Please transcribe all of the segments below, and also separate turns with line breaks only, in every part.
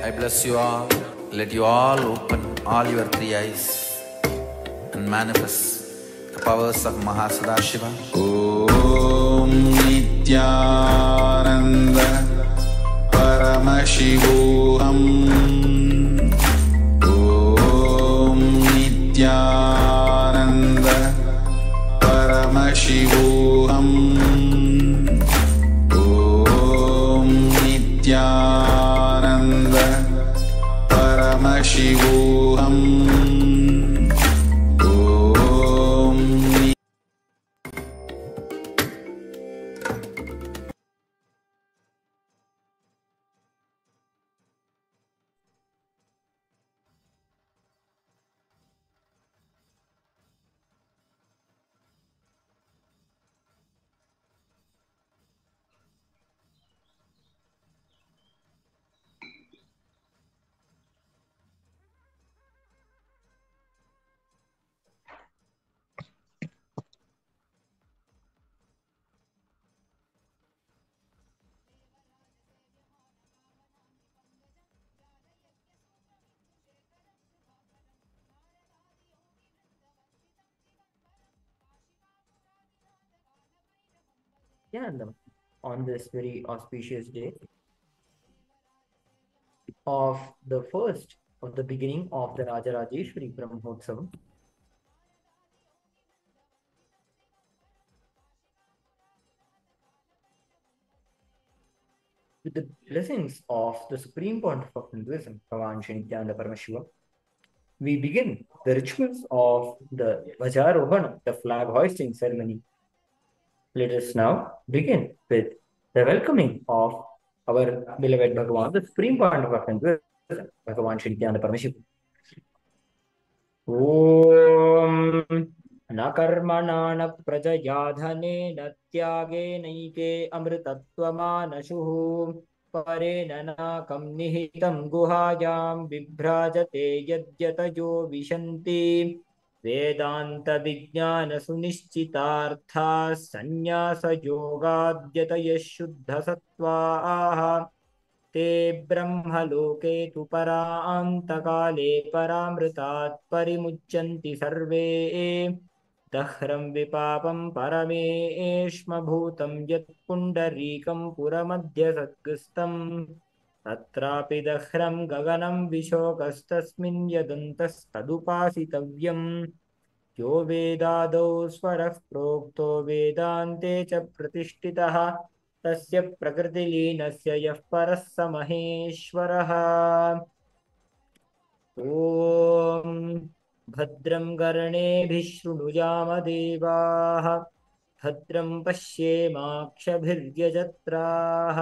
I bless you all. Let you all open all your three eyes and manifest the powers of Mahasadashiva. Om Nityananda Paramashivoham. Om Nityananda Paramashivoham. Om Nityananda Paramashivoham.
Yeah, on this very auspicious day of the first of the beginning of the Rajarajeshwari Brahmotsavam, with the blessings of the Supreme Pontiff of Hinduism, Bhagavan Shri Nityananda Paramashiva, we begin the rituals of the Vajarohana, the flag hoisting ceremony. Let us now begin with the welcoming of our beloved Bhagavan, the Supreme Pontiff of Hinduism, Bhagavan Shri Nityananda Paramashiva. Om न कर्मणा न प्रजया धनेन त्यागेनैके अमृतत्वमानशुः परेण नाकं निहितं गुहायां बिभ्राजते यद्यतयो विशन्ति वेदान्तविज्ञानसुनिश्चितार्थाः सन्न्यासयोगाद्यतयः शुद्धसत्त्वाः ते ब्रह्मलोके तु परान्तकाले परामृतात् परिमुच्यन्ति सर्वे दह्रं विपापं परमेष्मभूतं यत्पुण्डरीकं पुरमध्यसद्गस्तं तत्रापि दह्रं गगनं विशोकस्तस्मिन् यदन्तस्तदुपासितव्यम् यो वेदादौ स्वरः प्रोक्तो वेदान्ते च प्रतिष्ठितः तस्य प्रकृतिलीनस्य यः परः स महेश्वरः। ॐ भद्रं कर्णेभिः शृणुयामदेवाः भद्रं पश्येमाक्षभिर्यजत्राः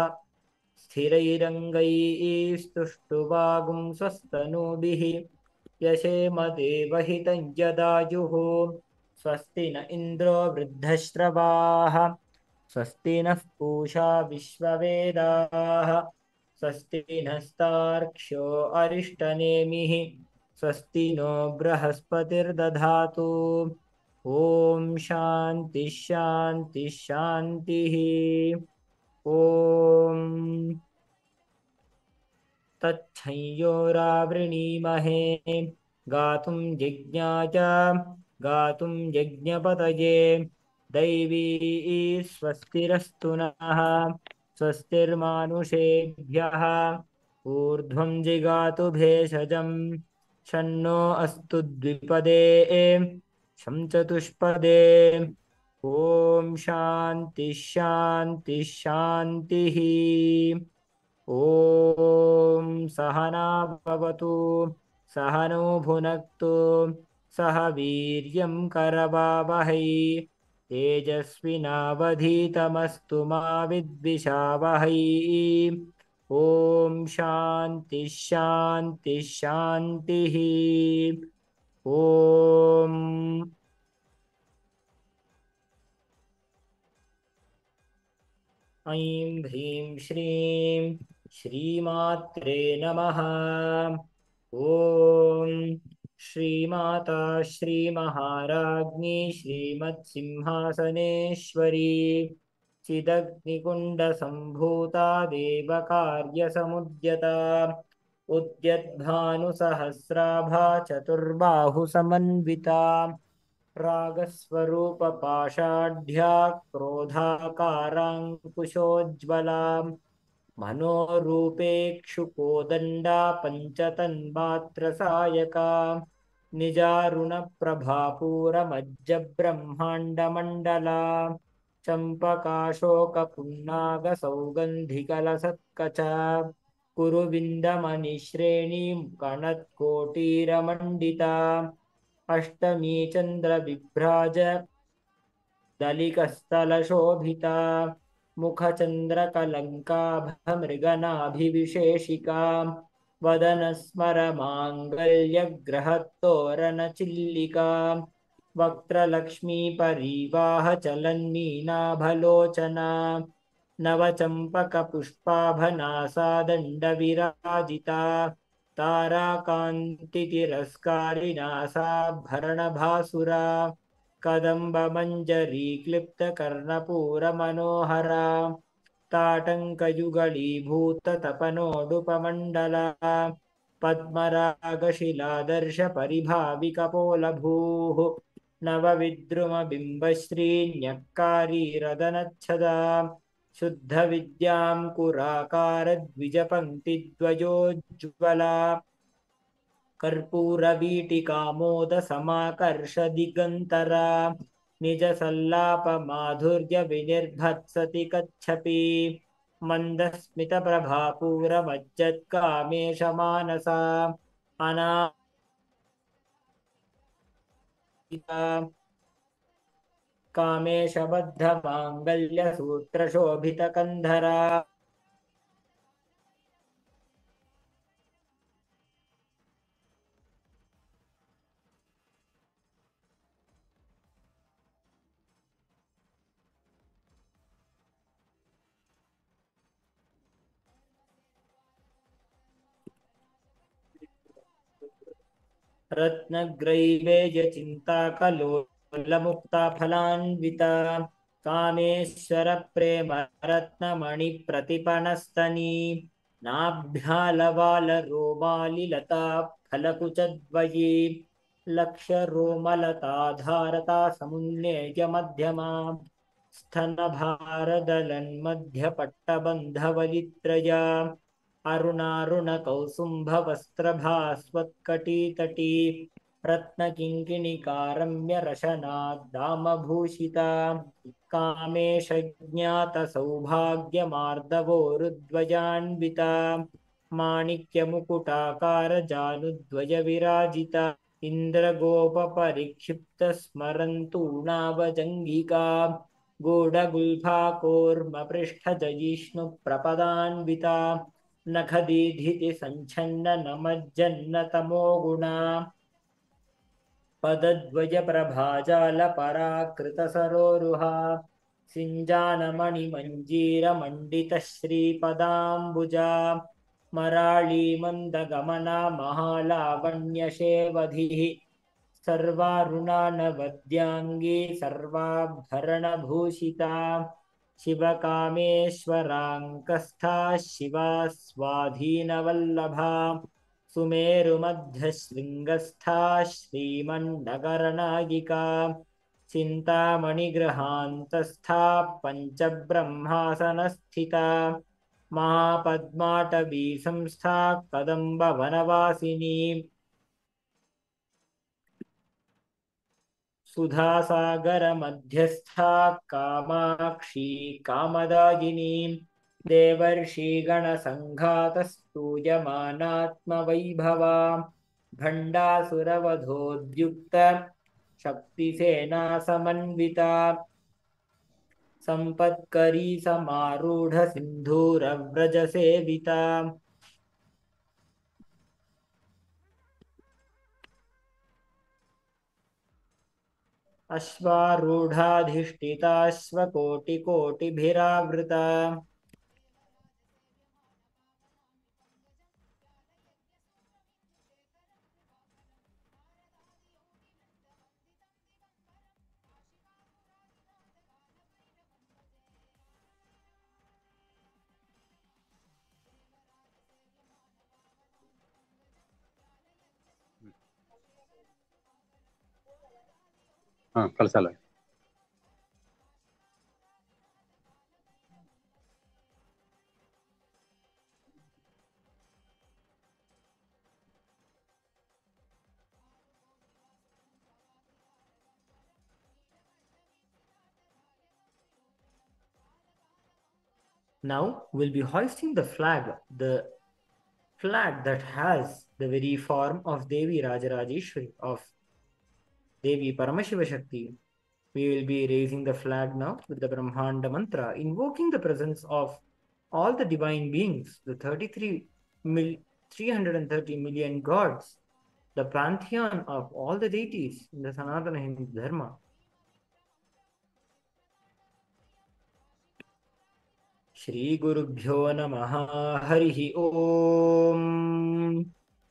स्थिरैरङ्गैस्तुष्टुवागुंसस्तनूभिः यशेम देवहितं यदायुः स्वस्ति न इन्द्रो वृद्धश्रवाः स्वस्ति नः पूषा विश्ववेदाः स्वस्ति नस्तार्क्ष्यो अरिष्टनेमिः स्वस्ति नो बृहस्पतिर्दधातु ॐ शान्ति शान्ति शान्तिः। ॐ तच्छंयोरावृणीमहे गातुं यज्ञाय गातुं यज्ञपतये दैवी स्वस्तिरस्तु नः स्वस्तिर्मानुषेभ्यः ऊर्ध्वं जिगातु भेषजं शन्नो अस्तु द्विपदे शं चतुष्पदे ॐ शान्ति शान्ति शान्तिः। ॐ सहना भवतु सहनो भुनक्तु सह वीर्यं करवावहै तेजस्विनावधीतमस्तु मा विद्विषावहै। ॐ शान्ति शान्ति शान्तिः। ॐ ऐं ह्रीं श्रीं श्रीमात्रे नमः। ॐ श्रीमाता श्रीमहाराज्ञी श्रीमत्सिंहासनेश्वरी चिदग्निकुण्डसम्भूता देवकार्यसमुद्यता उद्यद्भानुसहस्राभा चतुर्बाहुसमन्विता रागस्वरूपपाषाढ्या क्रोधाकाराङ्कुशोज्ज्वला मनोरूपेक्षुकोदण्डा पञ्चतन्मात्रसायका निजारुणप्रभापूरमज्जब्रह्माण्डमण्डला चम्पकाशोकपुन्नागसौगन्धिकलसत्कचा कुरुविन्दमणिश्रेणीं कणत्कोटीरमण्डिता अष्टमी चन्द्रबिभ्राज दलिकस्थलशोभिता मुखचन्द्रकलङ्काभमृगनाभिविशेषिका वदनस्मरमाङ्गल्यग्रहत्तोरणचिल्लिका वक्त्रलक्ष्मीपरीवाहचलन्मीनाभलोचना नवचम्पकपुष्पाभनासादण्डविराजिता ताराकान्तितिरस्कारिणासाभरणभासुरा कदम्बमञ्जरीक्लिप्तकर्णपूरमनोहरा ताटङ्कयुगलीभूततपनोडुपमण्डला पद्मरागशिलादर्शपरिभाविकपोलभूः नवविद्रुमबिम्बश्रीन्यक्कारीरदनच्छदा शुद्धविद्यां कुराकारद्विजपङ्क्तिद्वयोज्ज्वला कर्पूरवीटिकामोदसमाकर्षदिगन्तरा निजसल्लापमाधुर्यविनिर्भत्सति कच्छपि मन्दस्मितप्रभापूरमज्जत्कामेशमानसा अनादिता कामेशबद्धमाङ्गल्यसूत्रशोभितकन्धरा रत्नग्रैवेयचिन्ताकलोलमुक्ताफलान्विता कामेश्वरप्रेमरत्नमणिप्रतिपणस्तनी नाभ्यालवालरोमालिलता फलकुचद्वयी लक्षरोमलताधारता समुन्नेयमध्यमा स्तनभारदलन्मध्यपट्टबन्धवलित्रया अरुणारुणकौसुम्भवस्त्रभास्वत्कटीतटी रत्नकिङ्किणिकारम्यरशनाद्दामभूषिता कामेशज्ञातसौभाग्यमार्दवोरुध्वजान्विता माणिक्यमुकुटाकारजानुद्वयविराजिता इन्द्रगोपपरिक्षिप्तस्मरन्तूणावजङ्घिका गूढगुल्फाकोर्मपृष्ठजयिष्णुप्रपदान्विता नखदीधिति सञ्छन्ननमज्जन्नतमो गुणा पदद्वयप्रभाजालपराकृतसरोरुहा सिञ्जानमणिमञ्जीरमण्डितश्रीपदाम्बुजा मराळीमन्दगमना महालावण्यशेवधिः सर्वारुणानवद्याङ्गी सर्वाभरणभूषिता शिवकामेश्वराङ्कस्था शिवा स्वाधीनवल्लभा सुमेरुमध्यशृङ्गस्था श्रीमन्नगरनायिका चिन्तामणिगृहान्तस्था पञ्चब्रह्मासनस्थिता महापद्माटवी संस्था कदम्बवनवासिनी सुधासागरमध्यस्था कामाक्षी कामदायिनी देवर्षिगणसङ्घातस्तूयमानात्मवैभवा भण्डासुरवधोद्युक्त शक्तिसेना समन्विता सम्पत्करी समारूढ सिन्धूरव्रजसेविता अश्वारूढाधिष्ठिताश्वकोटिकोटिभिरावृता
ಕಳ್ಸಲ್ಲ.
Now we'll be hoisting the flag that has the very form of Devi Rajarajeshwari, of Devi Paramashiva Shakti. We will be raising the flag now with the Brahmanda mantra, invoking the presence of all the divine beings, the 330 million gods, the pantheon of all the deities in the Sanatana Hindu Dharma. Shri Gurubhyo Namaha Harihi Om.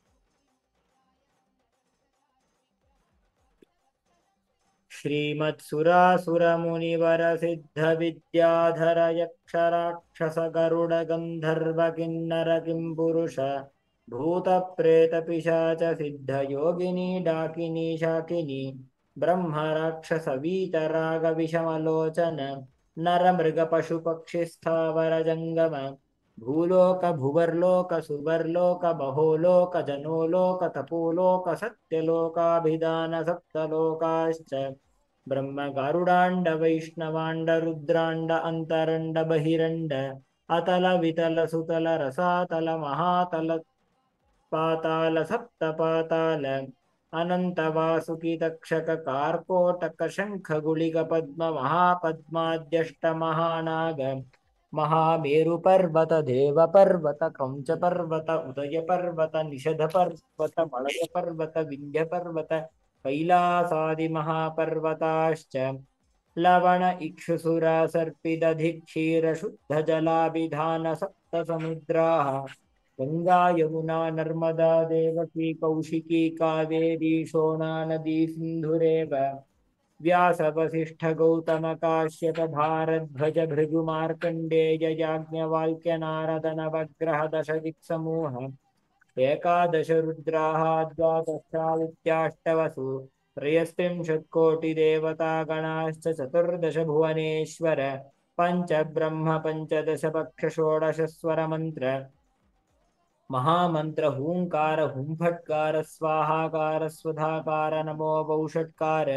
श्रीमत्सुरासुरमुनिवरसिद्धविद्याधर यक्षराक्षस गरुड गन्धर्व किन्नर किम्पुरुष भूतप्रेतपिशाच सिद्धयोगिनी डाकिनी शाकिनी ब्रह्मराक्षस वीतरागविषमलोचन नरमृगपशुपक्षिस्थावर जङ्गम भूलोक भुवर्लोक सुवर्लोक महोलोक जनोलोक तपोलोक सत्यलोकाभिधान सप्तलोकाश्च ब्रह्म गारुडाण्ड वैष्णवाण्ड रुद्राण्ड अन्तरण्ड बहिरण्ड अतल वितल सुतल रसातल महातल पाताल सप्त पाताल अनंत वासुकी तक्षक कार्कोटक शंख गुलिक पद्म महापद्माद्यष्ट महानाग महामेरु पर्वत देव पर्वत क्रौंच पर्वत उदय पर्वत निषध पर्वत मलय पर्वत विंध्य पर्वत कैलासादि महापर्वताश्च लवण इक्षुसुरा सर्पिदधि क्षीर शुद्ध जलाभिधान सप्त समुद्राः गंगा यमुना नर्मदा देवकी कौशिकी कावेरी शोणा नदी सिन्धुरेव व्यास वसिष्ठ गौतम काश्यप भारद्वज भृगु मार्कण्डेय याज्ञवल्क्य नारद नवग्रह दश दिक्समूह एकादश रुद्राः द्वादशादित्याष्टवसु त्रयस्त्रिंशत्कोटिदेवतागणाश्च चतुर्दश भुवनेश्वर पंच ब्रह्म पंचदश पक्ष षोडश स्वर मंत्र महामंत्र हूंकार हुंफटकार स्वाहाकार स्वधाकार नमो वौषटकार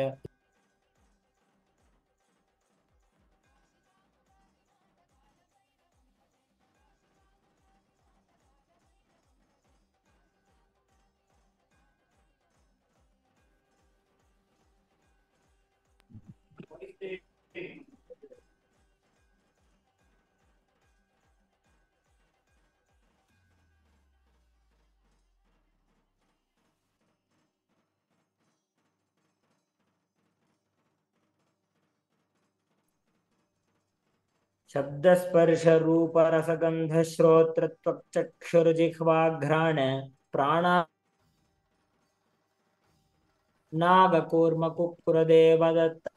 शब्द स्पर्श रूप रसगंध श्रोत्र त्वक् चक्षुर्जिह्वाघ्राण प्राणा नागकूर्म कुक्कुरदेवदत्त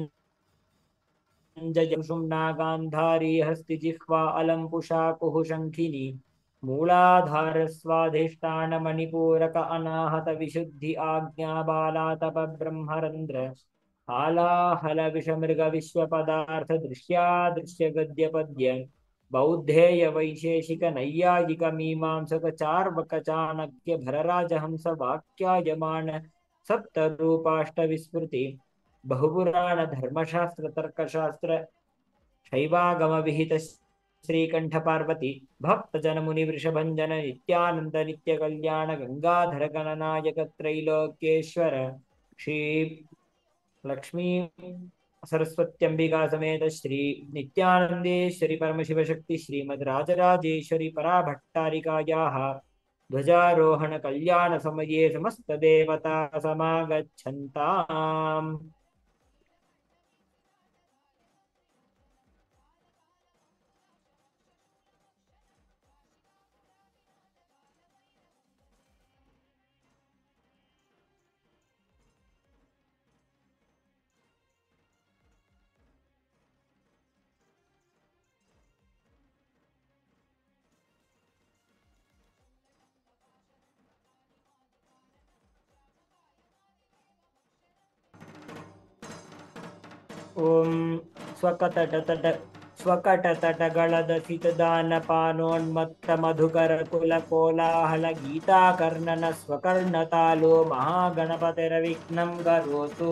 धनञ्जय नागान्धारी हस्तिजिह्वा अलम्पुषा कुः शङ्खिनी मूलाधार स्वाधिष्ठान मणिपूरक अनाहत विशुद्धि आज्ञा बालातप ब्रह्मरंध्र हालाहल विषमृग विश्व पदार्थ दृश्यादृश्य गद्य पद्य बौद्धेय वैशेषिक नैयायिक मीमांसक चार्वक चाणक्य भरराज हंस वाक्यायमान सप्त रूपाष्ट विस्मृति बहुपुराण धर्मशास्त्र तर्कशास्त्र शैवागम विहित श्रीकंठ पार्वती भक्त जन मुनि वृषभंजन नित्यानंद नित्य कल्याण गंगाधर गणनायक त्रैलोक्येश्वर श्री लक्ष्मी सरस्वत्यंबिका समेत श्री नित्यानंदेश्वरी परमशिव शक्ति श्रीमद् राजराजेश्वरी पराभट्टारिकायाः ध्वजारोहण कल्याण समये समस्त देवता समागच्छन्ताम्। ॐ स्वकटतटगळदसितदानपानोन्मत्तमधुकरकुलकोलाहलगीताकर्णन स्वकर्णतालो महागणपतिर्विघ्नं करोतु।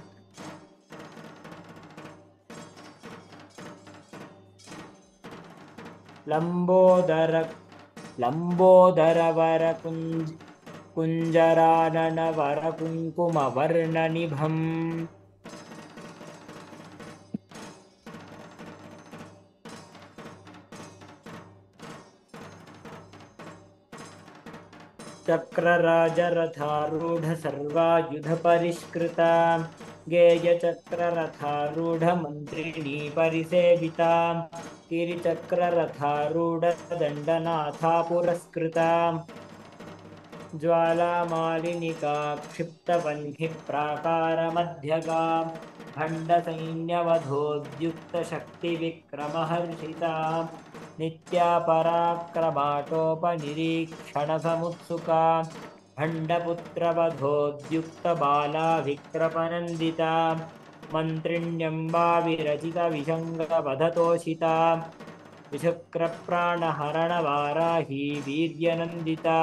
लम्बोदरवरकुञ्जराननवरकुङ्कुमवर्णनिभम् चक्रराजरथारूढ सर्वायुधपरिष्कृता गेयचक्ररथारूढ मन्त्रिणी परिसेविता गिरिचक्ररथारूढ दण्डनाथा पुरस्कृता ज्वालामालिनिका क्षिप्तवह्निः प्राकारमध्यगा भण्डसैन्यवधोद्युक्तशक्तिविक्रमहर्षिता नित्या पराक्रमाटोपनिरीक्षणसमुत्सुका भण्डपुत्रवधोद्युक्तबाला विक्रमनन्दिता मन्त्रिण्यम्बा विरचितविशङ्गवधतोषिता विशुक्रप्राणहरणवाराही वीर्यनन्दिता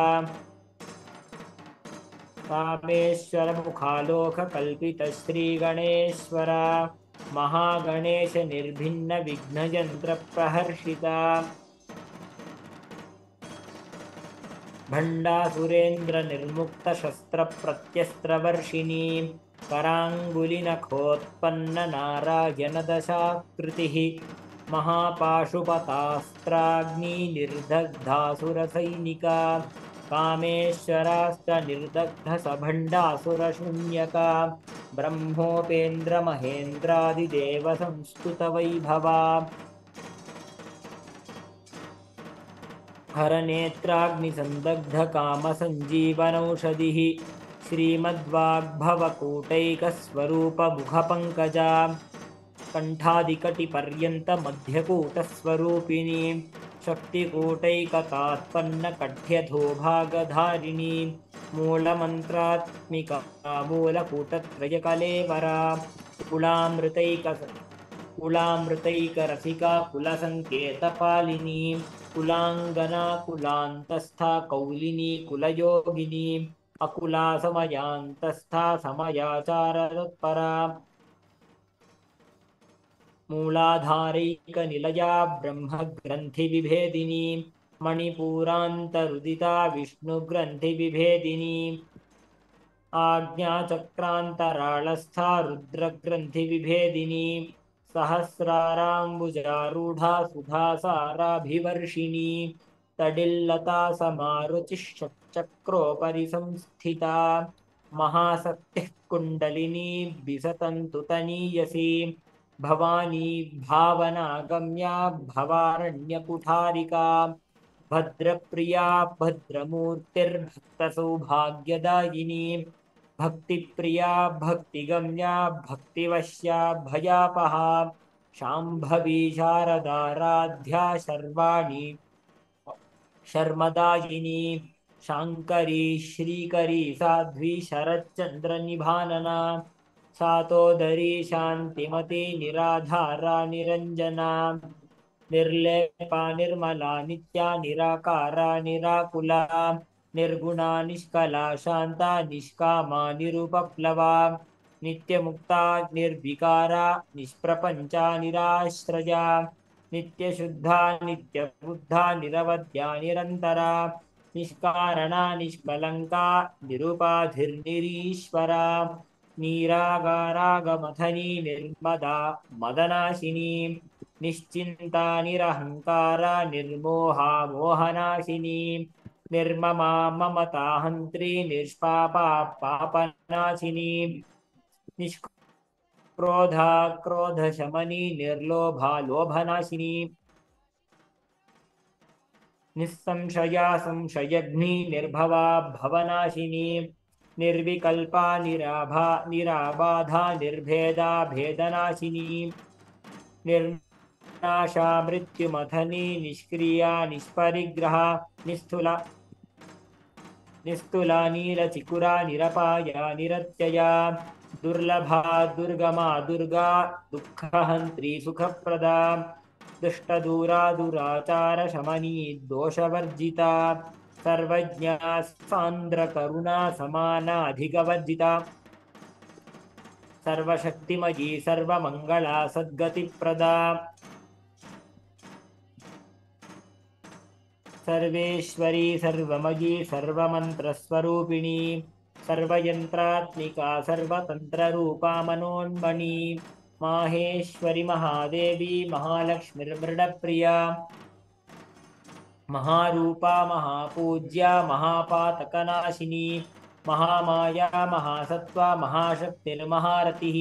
कामेश्वरमुखालोककल्पितश्रीगणेश्वरा महागणेश निर्भिन्न विघ्नयन्त्रप्रहर्षिता भण्डासुरेन्द्र निर्मुक्त शस्त्रप्रत्यस्त्रवर्षिणी कराङ्गुलिनखोत्पन्न नारायण दशाकृतिः महापाशुपतास्त्राग्नि निर्दग्धासुरसैनिका कामेश्वरास्त्र निर्दग्ध सभण्डासुरशून्यका ब्रह्मोपेन्द्र महेन्द्रादिदेव संस्तुत वैभवा हरनेत्राग्निसन्दग्ध कामसञ्जीवनौषधिः श्रीमद्वाग्भवकूटैकस्वरूपमुखपङ्कजा कण्ठादिकटिपर्यन्त मध्यकूटस्वरूपिणी शक्तिकूटैकतात्पन्नकठ्यधोभागधारिणी मूलमन्त्रात्मिका मूलकूटत्रयकलेवरा कुलामृतैकरसिका कुलसङ्केतपालिनी कुलाङ्गना कुलान्तस्था कौलिनी कुलयोगिनी अकुला समयान्तस्था समयाचारतत्परा मूलाधारैकनिलया ब्रह्मग्रन्थिविभेदिनी मणिपूरान्तरुदिता विष्णुग्रन्थिविभेदिनी आज्ञाचक्रान्तराळस्था रुद्रग्रन्थिविभेदिनी सहस्राराम्बुजारूढा सुधासाराभिवर्षिणी तडिल्लता समारुचिश्चक्रोपरि संस्थिता महाशक्तिः कुण्डलिनी विसतन्तुतनीयसी भवानी भावनागम्या भवारण्यकुठारिका भद्रप्रिया भद्रमूर्तिर्भक्तसौभाग्यदायिनी भक्तिप्रिया भक्तिगम्या भक्तिवश्या भयापहा शाम्भवी शारदाराध्या शर्वाणी शर्मदायिनी शाङ्करी श्रीकरी साध्वी शरच्चन्द्रनिभानना सातोदरी शान्तिमती निराधारा निरञ्जना निर्लेपा निर्मला नित्या निराकारा निराकुला निर्गुणा निष्कला शान्ता निष्कामा निरुपप्लवा नित्यमुक्ता निर्विकारा निष्प्रपञ्चा निराश्रया नित्यशुद्धा नित्यबुद्धा निरवध्या निरन्तरा निष्कारणा निष्कलङ्का निरुपाधिर्निरीश्वरा नीरागारागमथनी निर्मदा मदनाशिनी निश्चिन्ता निरहङ्कारा निर्मोहा मोहनाशिनी निर्ममा ममताहन्त्री निष्पापा पापनाशिनी निष्क्रोधा क्रोधशमनी निर्लोभा लोभनाशिनी निस्संशया संशयघ्नी निर्भवा भवनाशिनी निर्विकल्पा निराबाधा निर्भेदा भेदनाशिनी निर्नाशा मृत्युमथनी निष्क्रिया निष्परिग्रहा निस्तुला नीलचिकुरा निरपाया निरत्यया दुर्लभा दुर्गमा दुर्गा दुःखहन्त्री सुखप्रदा दुष्टदूरा दुराचार शमनी दोषवर्जिता सर्वज्ञा सान्द्रकरुणा समाना अधिकवर्जिता सर्वशक्तिमयी सर्वमङ्गला सद्गतिप्रदा सर्वेश्वरी सर्वमयी सर्वमन्त्रस्वरूपिणी सर्वयन्त्रात्मिका सर्वतन्त्ररूपा मनोन्मणि माहेश्वरि महादेवी महालक्ष्मीर्मृडप्रिया महारूपा महापूज्या महापातकनाशिनी महामाया महासत्त्वा महाशक्तिर्महारतिः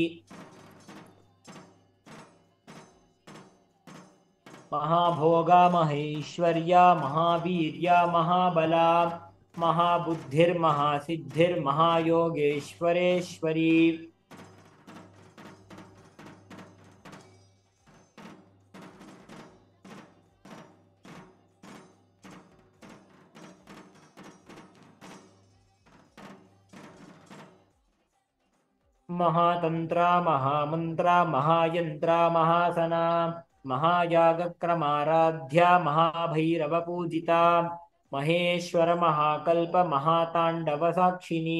महाभोगा महेश्वर्या महावीर्या महाबला महाबुद्धिर्महासिद्धिर्महायोगेश्वरेश्वरी महातंत्रा महामंत्रा महायंत्रा महासना महायागक्रमाराध्या महाभैरवपूजिता महेश्वर महाकल्प महातांडव साक्षिणी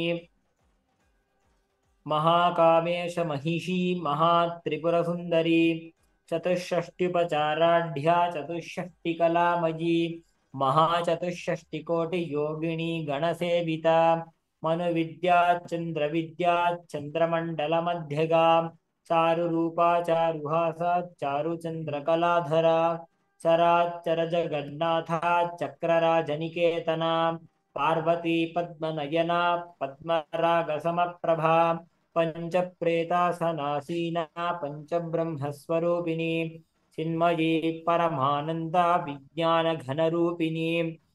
महाकामेश महिषी महात्रिपुरसुंदरी चतुष्षष्ट्युपचाराढ्या चतुष्षष्टिकलामयी महाचतुष्षष्टिकोटियोगिनी गणसेविता मनुविद्या चंद्रविद्या चंद्रमंडलमध्यगा चारुरूपा चारुहासा चारुचंद्रकलाधरा चराचर जगन्नाथा चक्रराजनिकेतना पार्वती पद्मनयना पद्मरागसमप्रभा पंचप्रेतासनासीना पंचब्रह्मस्वरूपिणी चिन्मयी परमानंदा विज्ञानघनरूपिणी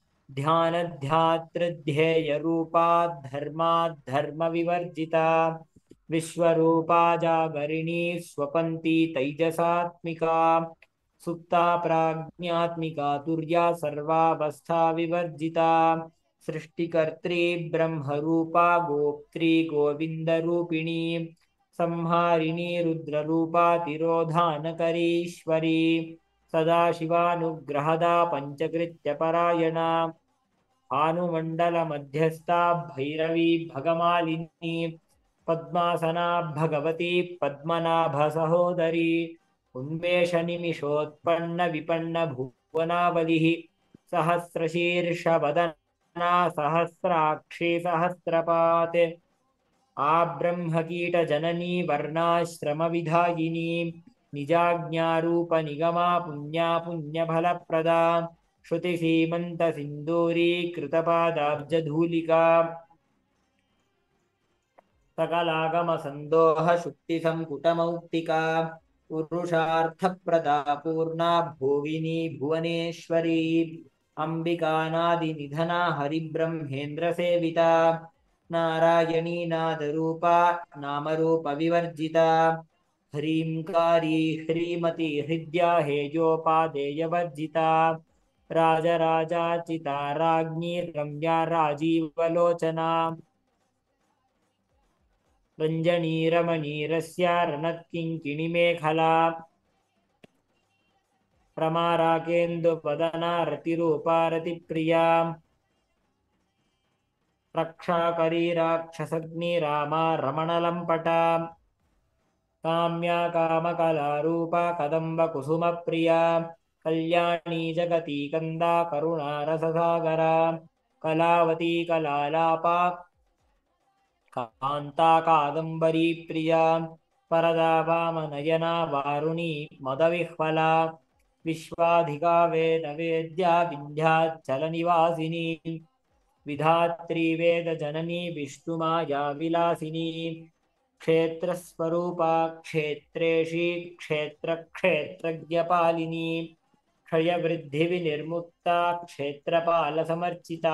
ध्यानध्यातृध्येयरूपा धर्माद्धर्मविवर्जिता विश्वरूपा जागरिणी स्वपन्ती तैजसात्मिका सुप्ता प्राज्ञात्मिका तुर्या सर्वावस्था विवर्जिता सृष्टिकर्त्री ब्रह्मरूपा गोप्त्री गोविन्दरूपिणी संहारिणी रुद्ररूपा तिरोधानकरीश्वरी सदाशिवानुग्रहदा पञ्चकृत्यपरायणा भानुमण्डलमध्यस्था भैरवी भगमालिनी पद्मासना भगवती पद्मनाभसहोदरी उन्मेषनिमिषोत्पन्न विपन्न भुवनावलिः सहस्रशीर्षवदना सहस्राक्षी सहस्रपात् आब्रह्मकीटजननी वर्णाश्रमविधायिनी निजाज्ञारूपनिगमा पुण्या पुण्यफलप्रदा श्रुतिसीमन्तसिन्दूरी कृतपादाब्जधूलिका सकलागमसन्दोह शुक्तिसङ्कुटमौक्तिका पुरुषार्थप्रदा पूर्णा भोगिनी भुवनेश्वरी अम्बिकानादिनिधना हरिब्रह्मेन्द्रसेविता नारायणी नादरूपा नामरूपविवर्जिता ह्रींकारी ह्रीमती हृद्या हेयोपादेयवर्जिता राजराजाचिता राज्ञी रम्या राजीवलोचना रञ्जनी रमणीरस्या रणत्किङ्किणिमेखला प्रमाराकेन्दुपदना रतिरूपा रतिप्रिया रक्षाकरी राक्षसग्नि रामा रमणलम्पटा काम्या कामकलारूपा कदम्बकुसुमप्रिया कल्याणी जगती कन्दा करुणारससागरा कलावती कलालापा कान्ता कादम्बरी प्रिया परदा वामनयना वारुणी मदविह्वला विश्वाधिका वेदवेद्या विन्ध्याचलनिवासिनी विधात्री वेदजननी विष्णुमाया विलासिनी क्षेत्रस्वरूपा क्षेत्रेशी क्षेत्रक्षेत्रज्ञपालिनी क्षयवृद्धिविनिर्मुक्ता क्षेत्रपालसमर्चिता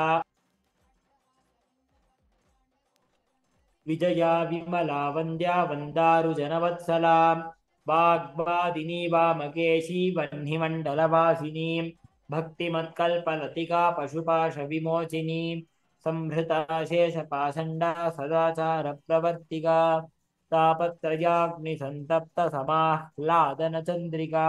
विजया विमला वन्द्या वन्दारुजनवत्सला वाग्वादिनी वामकेशी वह्निमण्डलवासिनी भक्तिमत्कल्पलतिका पशुपाशविमोचिनी संहृता शेषपाषण्डा सदाचारप्रवर्तिका तापत्रयाग्निसन्तप्तसमाह्लादनचन्द्रिका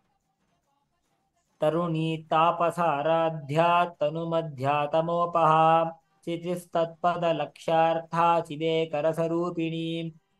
तरुणी तापसाराध्या तनुमध्या तमोपहा चितिस्तत्पदलक्ष्यार्था चिदेकरसरूपिणी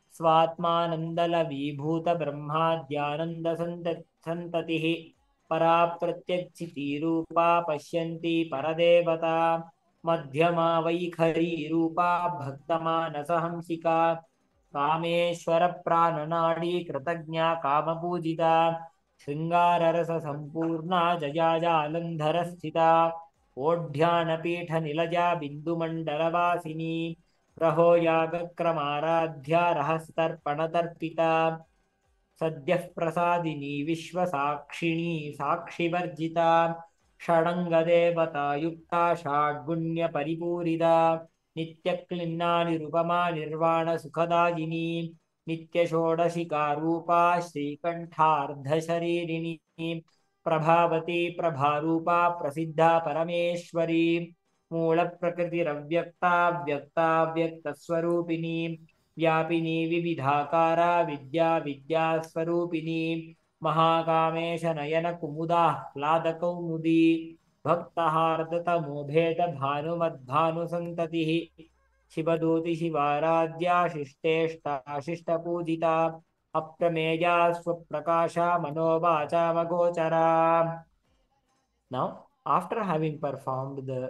स्वात्मानन्दलवीभूतब्रह्माद्यानन्दसन्ततिः परा प्रत्यक्षितीरूपा पश्यन्ती परदेवता मध्यमा वैखरीरूपा भक्तमानसहंसिका कामेश्वरप्राणनाडी कृतज्ञा कामपूजिता शृङ्गाररससम्पूर्णा जया जालन्धरस्थिता ओढ्यानपीठनिलजा बिन्दुमण्डलवासिनी रहो यागक्रमाराध्या रहस्तर्पणतर्पिता सद्यः प्रसादिनी विश्वसाक्षिणी साक्षिवर्जिता षडङ्गदेवतायुक्ता षड्गुण्यपरिपूरिता नित्यक्लिन्ना निरुपमा निर्वाणसुखदायिनी नित्यषोडशिकारूपा श्रीकण्ठार्धशरीरिणी प्रभावती प्रभारूपा प्रसिद्धा परमेश्वरी मूलप्रकृतिरव्यक्ता व्यक्ता व्यक्तस्वरूपिणी व्यापिनी विविधाकारा विद्या विद्यास्वरूपिणी महाकामेश नयन कुमुदाह्लादकौमुदी भक्तहार्दतमो भेद भानुमद्भानुसन्ततिः शिवदूति शिवाराध्या शिष्टेष्टा शिष्टपूजिता अप्रमेया स्वप्रकाशा मनोवाचामगोचरा. Now, after having performed the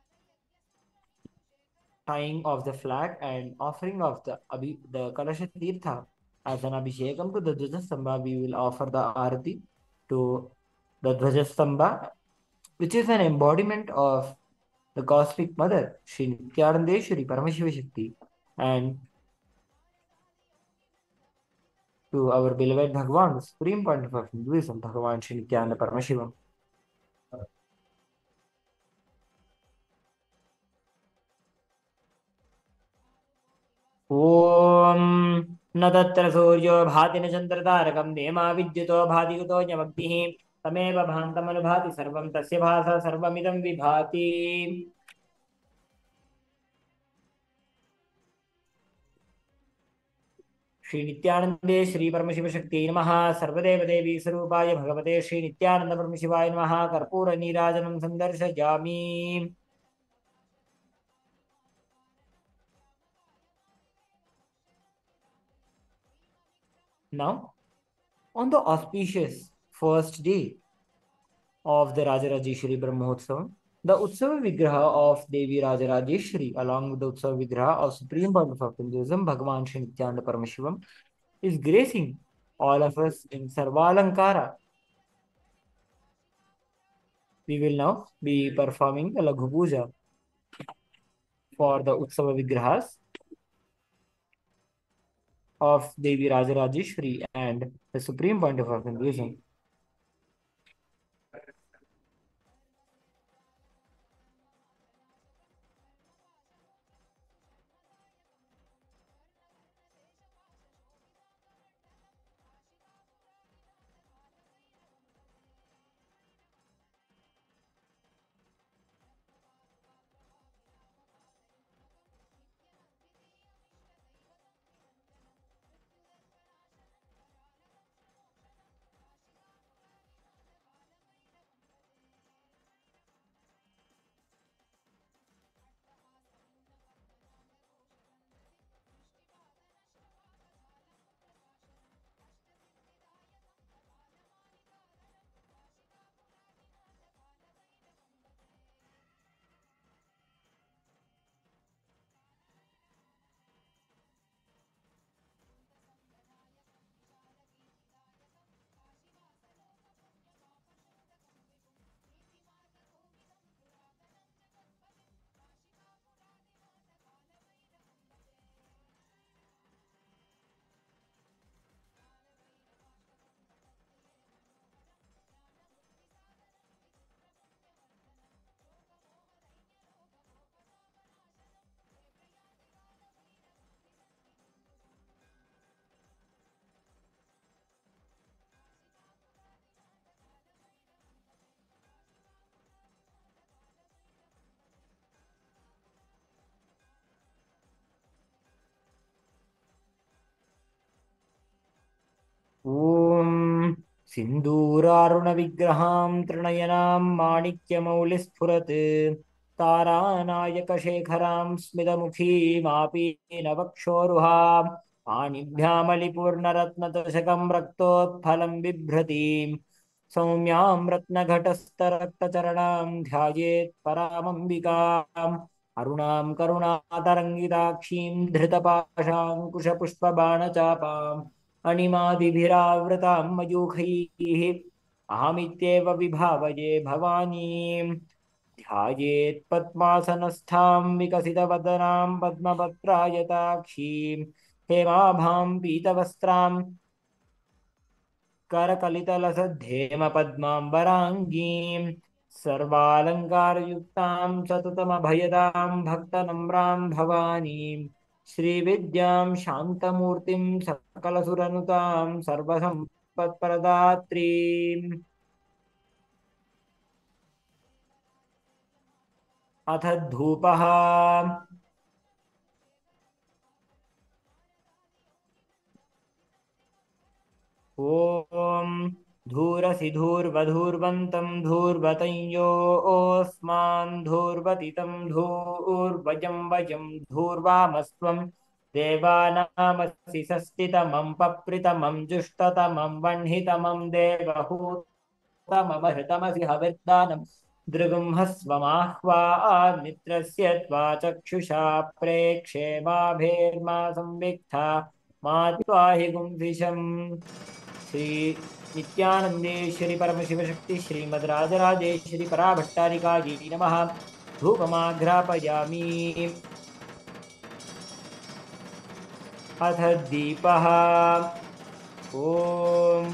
tying of the flag and offering of the Kalasha Tirtha as an Abhishekam to the Dhwajastambha, we will offer the Arati to the Dhwajastambha, which is an embodiment of the Cosmic Mother, Sri Nityanandeshwari Paramashiva Shakti, and to our beloved Bhagavan, the Supreme Pontiff of Hinduism, Bhagavan Sri Nityananda Paramashivam. ॐ न तत्र सूर्यो भाति न चन्द्रतारकं नेमा विद्युतो भाति कुतो न्यमग्निः तमेव भान्तमनुभाति सर्वं तस्य भासा सर्वमिदं विभाति. श्री नित्यानंदे श्री परमशिव शक्ति नमः. सर्वदेव देवी स्वरूपाय भगवते श्री नित्यानंद परमशिवाय नमः. कर्पूर नीराजनं संदर्शयामि. Now, on the auspicious first day of the Rajarajeshwari Brahmotsavam, the Utsava Vigraha of Devi Rajarajeshwari, along with the Utsava Vigraha of Supreme Pontiff of Hinduism, Bhagavan Sri Nityananda Paramashivam, is gracing all of us in Sarvalankara. We will now be performing the Laghu Puja for the Utsava Vigrahas of Devi Rajarajeshwari and the Supreme Pontiff of Hinduism. सिन्दूरारुणविग्रहां त्रिनयनां माणिक्यमौलिस्फुरत् तारानायकशेखरां स्मितमुखीमापीनवक्षोरुहां पाणिभ्यामलिपूर्णरत्नचषकं रक्तोत्फलं बिभ्रतीं सौम्यां रत्नघटस्थरक्तचरणां ध्यायेत् परामम्बिकाम् अरुणां करुणातरङ्गिताक्षीं धृतपाशाङ्कुशपुष्पबाणचापाम् अणिमादिभिरावृतां मयूखैः अहमित्येव विभावये भवानीं ध्यायेत् पद्मासनस्थां विकसितवदनां पद्मपत्रायताक्षीं हेमाभां पीतवस्त्रां करकलितलसद्धेमपद्माम्बराङ्गीं सर्वालङ्कारयुक्तां सततमभयदां भक्तनम्रां भवानीं श्रीविद्यां शान्तमूर्तिं सकलसुरनुतां सर्वसम्पत्प्रदात्रीम् अथ धूपः ॐ धूरसि धूर्वधूर्वन्तं धूर्वतञ्योऽस्मान् धूर्वतितं धूर्वजं वयं धूर्वामस्त्वं देवानामसि षष्टितमं पप्रितमं जुष्टतमं वह्नितमं देवहूतममहृतमसि हविर्दानं दृगुंहस्वमाह्वा मित्रस्य त्वा चक्षुषा प्रेक्षे माभेर्मा संविक्था मा त्वाहि गुंसिषम् श्री नित्यानंदेश्वरी परमशिव शक्ति श्रीमद् राजराजेश्वरी पराभट्टारिकायै नमः धूपमाघ्रापयामि अथ दीपः ॐ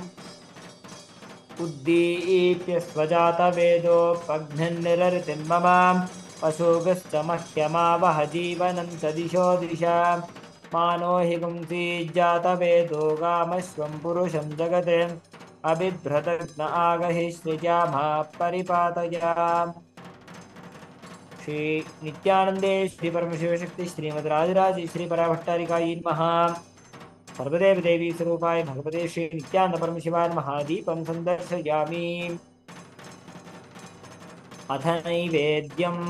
उद्दीप्य स्वजातवेदोपघ्नन्निरृतिं मम अशोकश्च मह्यमावह जीवनं च दिशो दिशा मानो हि पुंसीज्जातवेदो गामश्वं पुरुषं जगत् अबिभ्रतज्ञ आगहि सृजामा परिपातया श्री नित्यानंदे श्री परमशिव शक्ति श्रीमद् राजराजेश्वरी पराभट्टारिकायै नमः सर्वदेव देवी स्वरूपाय भगवते श्री नित्यानंद परमशिवाय नमः दीपं संदर्शयामि अथ नैवेद्यम्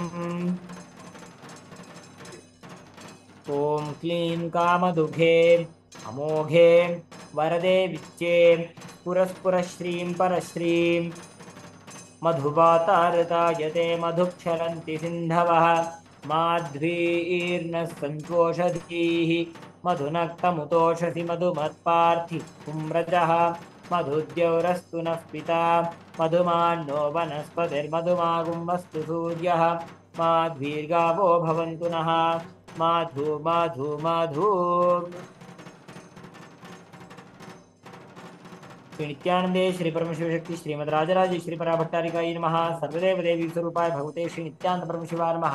ॐ क्लीं कामदुघे अमोघे वरदे विच्चे पुरस्पुरश्रीं परश्रीं मधुवातारतायते मधुक्षरन्ति सिन्धवः माध्वीर्नः सन्तोषधीः मधुनक्तमुतोषसि मधुमत्पार्थिपुम्रजः मधुद्यौरस्तु नः पिता मधुमान्नो वनस्पतिर्मधुमागुम्बस्तु सूर्यः माध्वीर्गावो भवन्तु नः माधु माधु माधु श्री नित्यानंदे श्री परमशिव शक्ति श्रीमद् राजराजेश्वरी पराभट्टारिकायै नमः सर्वदेव देवी स्वरूपाय भगवते श्री नित्यानंद परमशिवाय नमः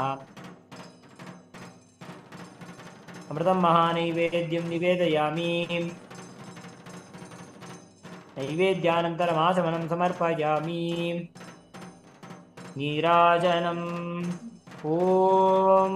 अमृतं महानैवेद्यं निवेदयामि नैवेद्यानन्तरमाचमनं समर्पयामि नीराजनम् ॐ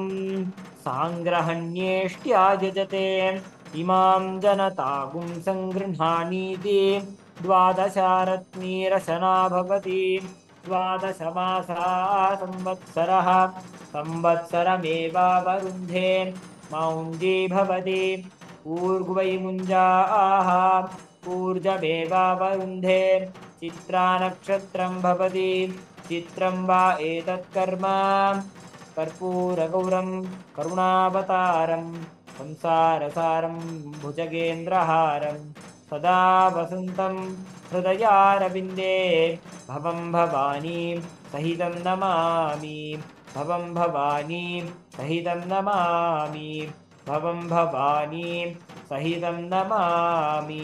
साङ्ग्रहण्येष्ट्यायजते इमां जनतागुं सङ्गृह्णानीति द्वादशारत्नीरशना भवति द्वादशमासा संवत्सरः संवत्सरमेवावरुन्धे मौञ्जी भवति ऊर्ग्वै मुञ्जाः ऊर्जमेवावरुन्धे चित्रानक्षत्रं भवति चित्रं वा एतत्कर्म कर्पूरगौरं करुणावतारं संसारसारं भुजगेन्द्रहारं सदा वसन्तं हृदयारविन्दे भवं भवानी सहितं नमामि भवं भवानी सहितं नमामि भवं भवानी सहितं नमामि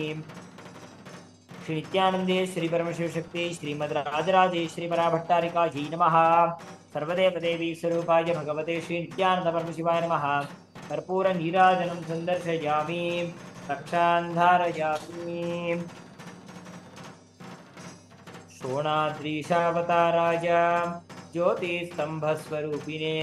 श्री नित्यानंदे श्री परमशिव शक्ति श्रीमद् राजराजेश्वरी पराभट्टारिकायै नमः सर्वदेव देवी स्वरूपाय भगवते श्री नित्यानंद परमशिवाय नमः कर्पूर नीराजनं संदर्शयामि रक्षां धारयामि शोणाद्रीशावताराय ज्योतिस्तंभस्वरूपिणे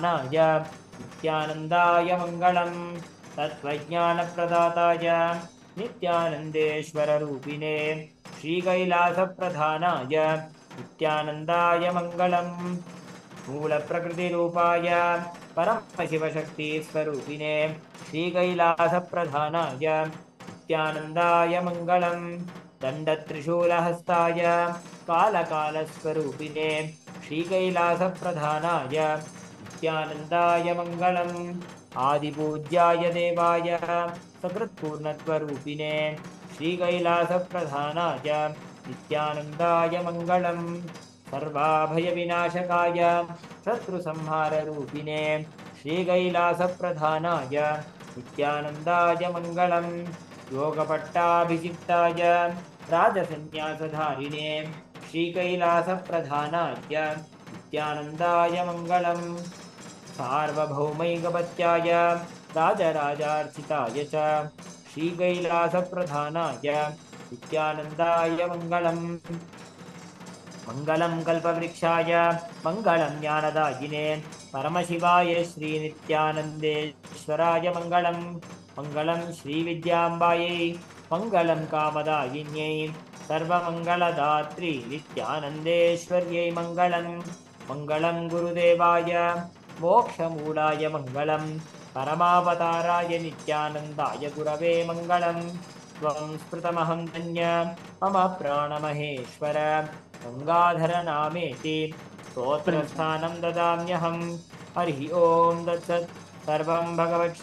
श्रीकैलासप्रधानाय नित्यानन्दाय मङ्गलं तत्त्वज्ञानप्रदाताय नित्यानन्देश्वररूपिणे श्रीकैलासप्रधानाय नित्यानन्दाय मङ्गलम् मूलप्रकृतिरूपाय परमशिवशक्तिस्वरूपिणे श्रीकैलासप्रधानाय नित्यानन्दाय मङ्गलम् दण्डत्रिशूलहस्ताय कालकालस्वरूपिणे श्रीकैलासप्रधानाय नित्यानन्दाय मङ्गलम् आदिपूज्याय देवाय सकृत्पूर्णत्वरूपिणे श्रीकैलासप्रधानाय नित्यानन्दाय मङ्गलम् सर्वाभयविनाशकाय शत्रुसंहाररूपिणे श्रीकैलासप्रधानाय नित्यानन्दाय मङ्गलम् योगपट्टाभिषिक्ताय राजसन्न्यासधारिणे श्रीकैलासप्रधानाय नित्यानन्दाय मङ्गलम् सार्वभौमैकपत्याय राजराजार्चिताय च श्रीकैलासप्रधानाय नित्यानन्दाय मङ्गलम् मङ्गलं कल्पवृक्षाय मङ्गलं ज्ञानदायिने परमशिवाय श्रीनित्यानन्देश्वराय मङ्गलं मङ्गलं श्रीविद्याम्बायै मङ्गलं कामदायिन्यै सर्वमङ्गलदात्री नित्यानन्देश्वर्यै मङ्गलं मङ्गलं गुरुदेवाय मोक्षमूलाय मङ्गलं परमावताराय नित्यानन्दाय गुरवे मङ्गलं त्वं स्मृतमहं धन्य मम प्राणमहेश्वर गङ्गाधरनामेति स्तोत्रस्थानं ददाम्यहं हरिः ॐ तत्सत् सर्वं भगवत्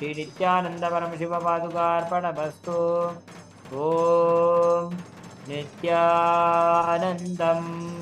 श्रीनित्यानन्दपरमशिवपादुकार्पणमस्तु ॐ नित्यानन्दम्